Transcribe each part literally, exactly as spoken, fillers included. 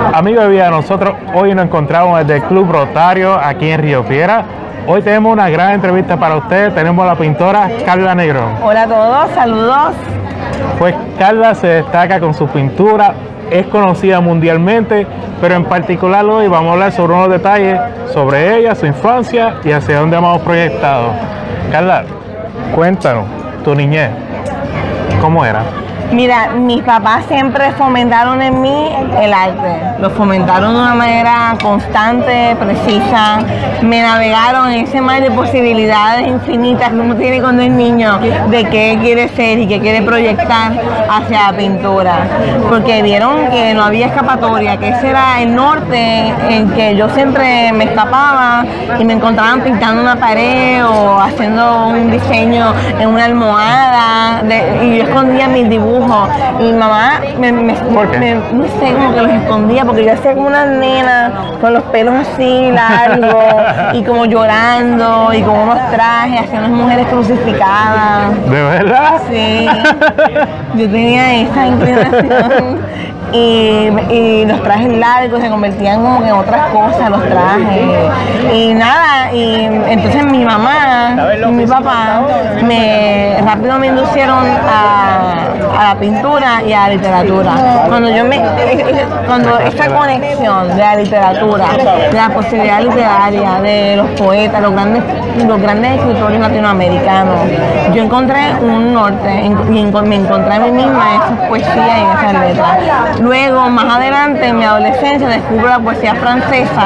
Amigos de Vida, nosotros hoy nos encontramos desde el Club Rotario aquí en Río Piedras. Hoy tenemos una gran entrevista para ustedes. Tenemos a la pintora Carla Negrón. Hola a todos, saludos. Pues Carla se destaca con su pintura, es conocida mundialmente, pero en particular hoy vamos a hablar sobre unos detalles sobre ella, su infancia y hacia dónde hemos proyectado. Carla, cuéntanos, tu niñez, ¿cómo era? Mira, mis papás siempre fomentaron en mí el arte, lo fomentaron de una manera constante, precisa, me navegaron en ese mar de posibilidades infinitas que uno tiene cuando es niño, de qué quiere ser y qué quiere proyectar hacia la pintura, porque vieron que no había escapatoria, que ese era el norte en que yo siempre me escapaba y me encontraban pintando una pared o haciendo un diseño en una almohada, de, y yo escondía mis dibujos. Y mi mamá me, me, me, no sé, como que los escondía porque yo hacía como una nena con los pelos así largos y como llorando y con unos trajes, hacía unas mujeres crucificadas. ¿De verdad? Sí, yo tenía esa inclinación. Y, y los trajes largos se convertían como que en otras cosas, los trajes. Y nada, y entonces mi mamá y mi papá me rápido me inducieron a, a la pintura y a la literatura. Cuando yo me cuando esta conexión de la literatura, de la posibilidad literaria, de los poetas, los grandes, los grandes escritores latinoamericanos, yo encontré un norte y me encontré a mí misma en esas poesías y en esas letras. Luego, más adelante, en mi adolescencia, descubro la poesía francesa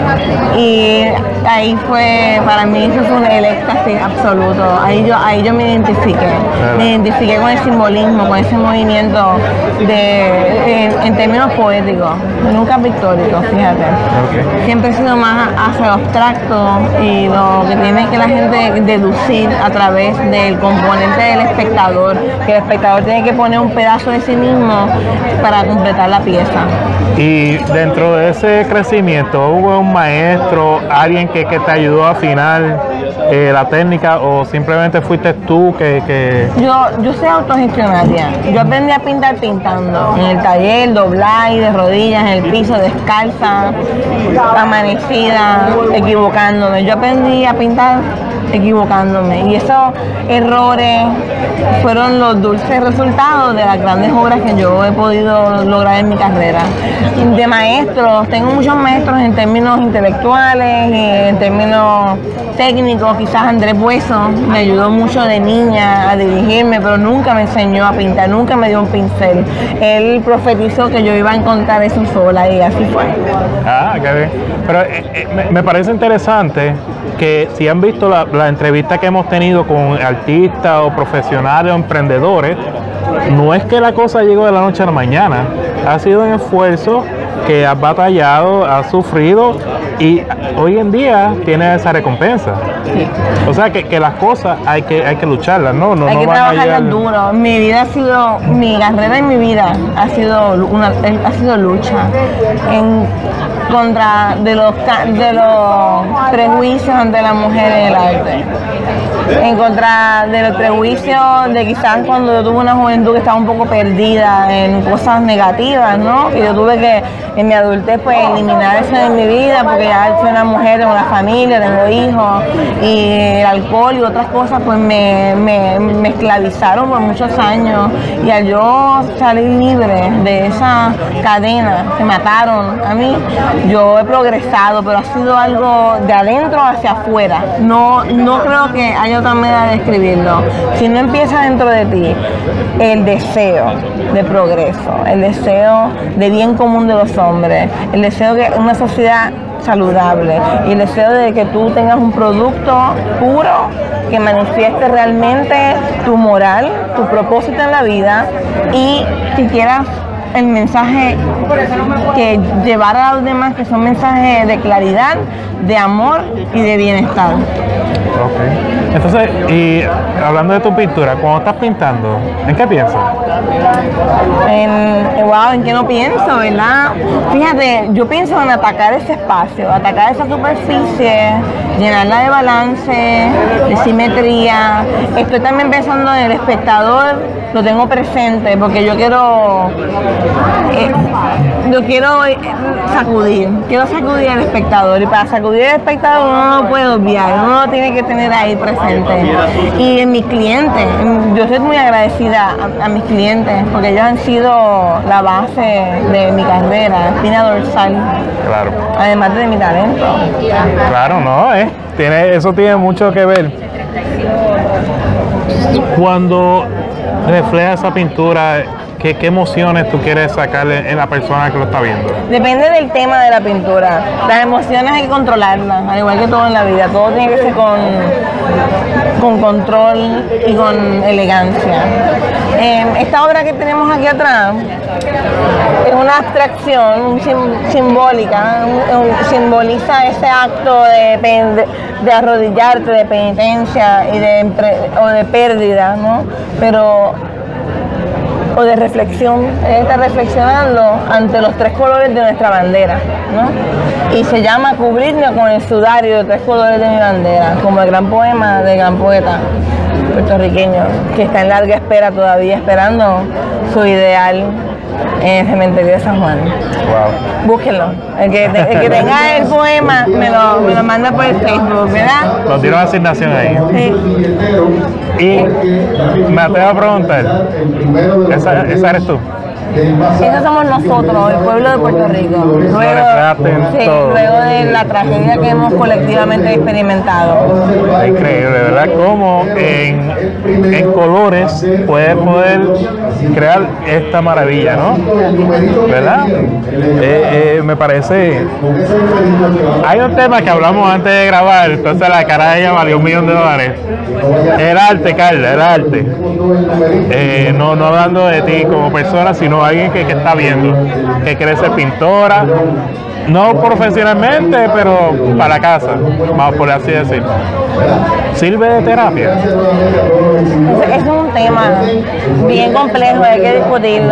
y ahí fue, para mí, eso fue el éxtasis absoluto. Ahí yo, ahí yo me identifiqué, me identifiqué con el simbolismo, con ese movimiento de, en, en términos poéticos, nunca pictóricos, fíjate. Okay. Siempre he sido más hacia lo abstracto y lo que tiene que la gente deducir a través del componente del espectador, que el espectador tiene que poner un pedazo de sí mismo para completar la pieza. Y dentro de ese crecimiento, ¿hubo un maestro, alguien que, que te ayudó a afinar eh, la técnica o simplemente fuiste tú que...? que... Yo, yo soy autogestionaria. Yo aprendí a pintar pintando, en el taller, doblar y de rodillas, en el piso, descalza, amanecida, equivocándome. Yo aprendí a pintar equivocándome y esos errores fueron los dulces resultados de las grandes obras que yo he podido lograr en mi carrera. De maestros, tengo muchos maestros en términos intelectuales, en términos técnicos. Quizás Andrés Bueso me ayudó mucho de niña a dirigirme, pero nunca me enseñó a pintar, nunca me dio un pincel. Él profetizó que yo iba a encontrar eso sola y así fue. Ah, qué bien. Pero eh, eh, me, me parece interesante que si han visto la, la entrevista que hemos tenido con artistas o profesionales o emprendedores, no es que la cosa llegó de la noche a la mañana, ha sido un esfuerzo que has batallado, has sufrido y hoy en día tiene esa recompensa. Sí. O sea que, que las cosas hay que, hay que lucharlas, ¿no? no hay no que trabajarlas duro. Mi vida ha sido, mi carrera y mi vida ha sido una, ha sido lucha en contra de los, de los prejuicios ante la mujer en el arte. En contra de los prejuicios de quizás cuando yo tuve una juventud que estaba un poco perdida en cosas negativas, ¿no? Y yo tuve que en mi adultez pues eliminar eso de mi vida porque ya soy una mujer, tengo una familia, tengo hijos y el alcohol y otras cosas pues me, me, me esclavizaron por muchos años y al yo salir libre de esa cadena que mataron a mí, yo he progresado, pero ha sido algo de adentro hacia afuera. No, no creo que haya otra manera de describirlo. Si no empieza dentro de ti el deseo de progreso, el deseo de bien común de los hombres, el deseo de una sociedad saludable y el deseo de que tú tengas un producto puro que manifieste realmente tu moral, tu propósito en la vida y que quieras el mensaje que llevar a los demás, que son mensajes de claridad, de amor y de bienestar. Okay. Entonces, y hablando de tu pintura, cuando estás pintando, ¿en qué piensas? En, wow, ¿en qué no pienso, verdad? Fíjate, yo pienso en atacar ese espacio, atacar esa superficie, llenarla de balance, de simetría. Estoy también pensando en el espectador, lo tengo presente, porque yo quiero... Eh, yo quiero eh, sacudir, quiero sacudir al espectador, y para sacudir al espectador uno no lo puede obviar, uno lo tiene que tener ahí presente. Y en mis clientes, yo estoy muy agradecida a, a mis clientes, porque ellos han sido la base de mi carrera, espina dorsal, Claro. además de mi talento. Claro, no, eh. Tiene, eso tiene mucho que ver. Cuando refleja esa pintura, ¿qué, qué emociones tú quieres sacarle en la persona que lo está viendo? Depende del tema de la pintura. Las emociones hay que controlarlas, al igual que todo en la vida. Todo tiene que ser con, con control y con elegancia. Eh, esta obra que tenemos aquí atrás es una abstracción sim, simbólica, un, un, simboliza ese acto de, de, de arrodillarte, de penitencia y de, o de pérdida, ¿no? Pero o de reflexión, está reflexionando ante los tres colores de nuestra bandera, ¿no? Y se llama Cubrirme con el sudario de tres colores de mi bandera, como el gran poema del gran poeta puertorriqueño, que está en larga espera todavía, esperando su ideal en el cementerio de San Juan. Wow. Búsquenlo. El que, te, el que tenga el poema me lo, me lo manda por el Facebook, ¿verdad? Lo tiene una asignación ahí. Sí. Y me atrevo a preguntar, ¿esa, esa eres tú? Esos somos nosotros, el pueblo de Puerto Rico. Luego, sí, luego de la tragedia que hemos colectivamente experimentado. Increíble, ¿verdad? Cómo en, en colores puedes poder crear esta maravilla, ¿no? ¿Verdad? Eh, eh, me parece... Hay un tema que hablamos antes de grabar, entonces la cara de ella valió un millón de dólares. El arte, Carla, el arte. Eh, no, no hablando de ti como persona, sino alguien que, que está viendo, que quiere ser pintora, no profesionalmente, pero para casa, vamos por así decirlo. ¿Sirve de terapia? Es, es un tema bien complejo, hay que discutirlo.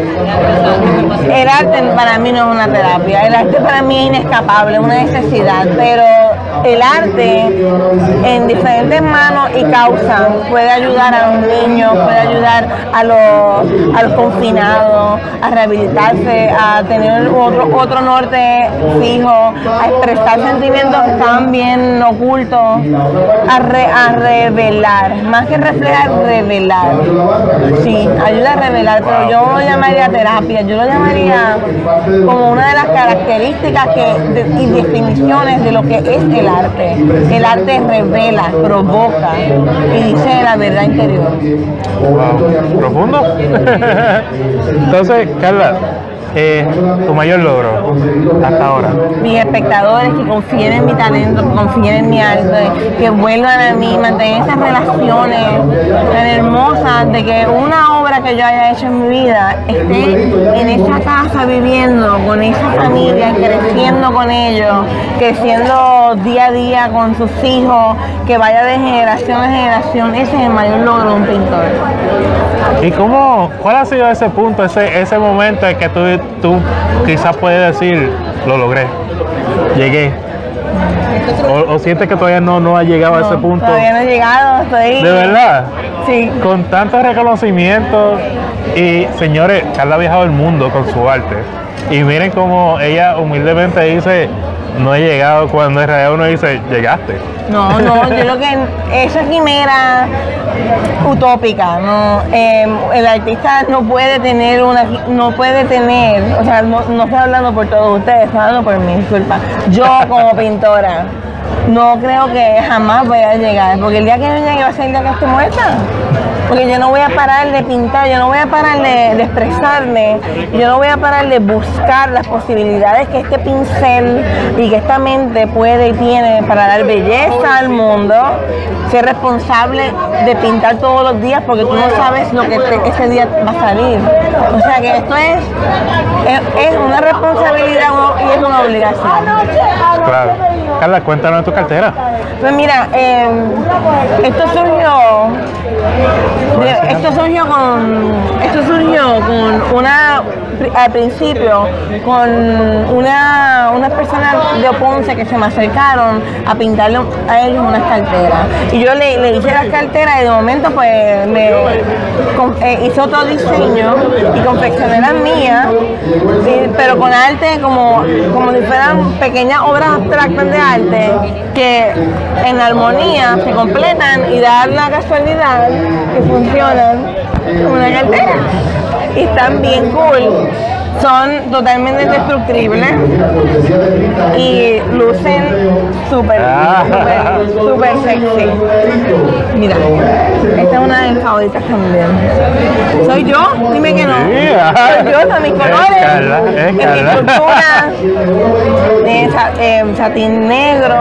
El arte para mí no es una terapia, el arte para mí es inescapable, es una necesidad, pero el arte en diferentes manos y causas puede ayudar a los niños, puede ayudar a los, a los confinados, a rehabilitarse, a tener otro, otro norte fijo, a expresar sentimientos que estaban bien ocultos, a, re, a revelar, más que reflejar, revelar. Sí, ayuda a revelar, pero yo no lo llamaría terapia, yo lo llamaría como una de las características que, de, y definiciones de lo que es el arte. El arte revela, provoca y dice la verdad interior. Wow. ¿Profundo? Entonces, Carla, Eh, tu mayor logro hasta ahora. Mis espectadores que confíen en mi talento, que confíen en mi arte, que vuelvan a mí, mantener esas relaciones tan hermosas de que una obra que yo haya hecho en mi vida esté en esa casa viviendo con esa familia, creciendo con ellos, creciendo día a día con sus hijos, que vaya de generación en generación. Ese es el mayor logro de un pintor. ¿Y cómo, cuál ha sido ese punto, ese, ese momento en que tú, tú quizás puedes decir, lo logré, llegué? ¿O, o sientes que todavía no, no ha llegado no, a ese punto? Todavía no he llegado, estoy... ¿De verdad? Sí. Con tantos reconocimientos y, señores, Carla ha viajado el mundo con su arte. Y miren cómo ella humildemente dice, no he llegado, cuando en realidad uno dice, llegaste. No, no, yo creo que esa quimera utópica, ¿no? Eh, el artista no puede tener una, no puede tener, o sea, no, no estoy hablando por todos ustedes, estoy hablando por mí, disculpa. Yo como pintora, no creo que jamás voy a llegar, porque el día que yo llegue va a ser el día que esté muerta. Porque yo no voy a parar de pintar, yo no voy a parar de, de expresarme, yo no voy a parar de buscar las posibilidades que este pincel y que esta mente puede y tiene para dar belleza al mundo, ser responsable de pintar todos los días porque tú no sabes lo que te, ese día va a salir. O sea que esto es, es, es una responsabilidad y es una obligación. Claro. Carla, cuéntanos de tu cartera. Pues mira, eh, esto surgió... Esto surgió con esto surgió con una al principio con una, unas personas de Ponce que se me acercaron a pintarle a ellos unas carteras. Y yo le, le hice las carteras y de momento pues me con, eh, hice otro diseño y confeccioné las mías, sí, pero con arte como, como si fueran pequeñas obras abstractas de arte que en armonía se completan y dan la casualidad que funcionan como una cartera. Y están bien cool. Son totalmente indestructibles y lucen súper, súper, súper sexy. Mira, esta es una de mis favoritas también. ¿Soy yo? Dime que no. Soy yo, son mis colores. Es mi cultura. Eh, eh, satín negro.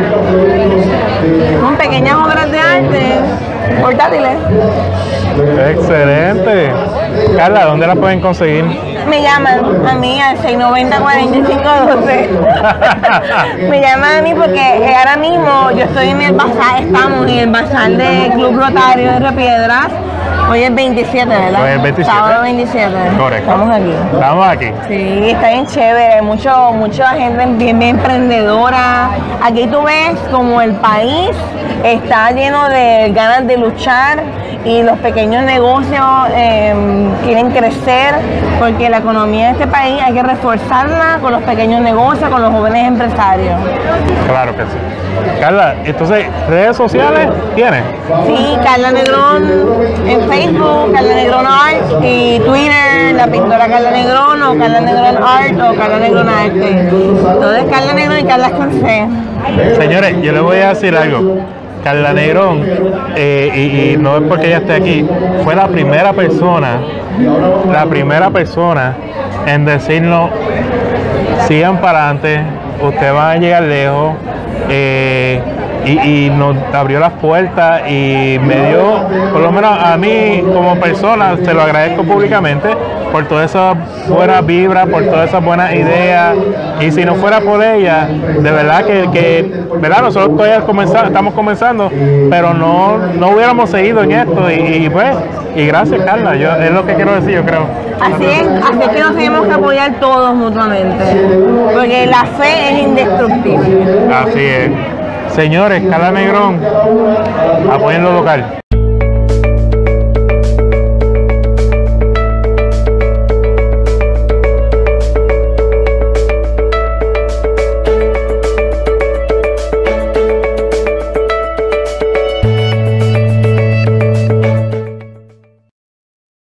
Son pequeñas obras de arte portátiles. Excelente. Carla, ¿dónde las pueden conseguir? Me llaman a mí al seis noventa, cuarenta y cinco doce. Me llaman a mí porque ahora mismo yo estoy en el bazar, estamos en el bazar del Club Rotario de Río Piedras. Hoy es veintisiete, ¿verdad? Hoy es veintisiete. Sábado veintisiete. Correcto. Estamos aquí. Estamos aquí. Sí, está bien chévere. Mucho, mucha gente bien, bien emprendedora. Aquí tú ves como el país está lleno de ganas de luchar y los pequeños negocios eh, quieren crecer porque la economía de este país hay que reforzarla con los pequeños negocios, con los jóvenes empresarios. Claro que sí. Carla, entonces, ¿redes sociales tienes? Sí, Carla Negrón en Facebook, Carla Negrón Art, y Twitter, la pintora Carla Negrón, o Carla Negrón Art, o Carla Negrón Arte. Todo es Carla Negrón y Carla con C. Señores, yo les voy a decir algo. Carla Negrón, eh, y, y no es porque ella esté aquí, fue la primera persona, la primera persona en decirnos, sigan para adelante, ustedes van a llegar lejos, eh, y, y nos abrió las puertas y me dio, por lo menos a mí como persona, se lo agradezco públicamente por todas esas buenas vibras, por todas esas buenas ideas, y si no fuera por ella, de verdad que, que ¿verdad? Nosotros todavía comenzamos, estamos comenzando, pero no, no hubiéramos seguido en esto, y, y pues, y gracias Carla, yo, es lo que quiero decir, yo creo. Así es, así es que nos tenemos que apoyar todos mutuamente, porque la fe es indestructible. Así es. Señores, Carla Negrón, apoyen lo local.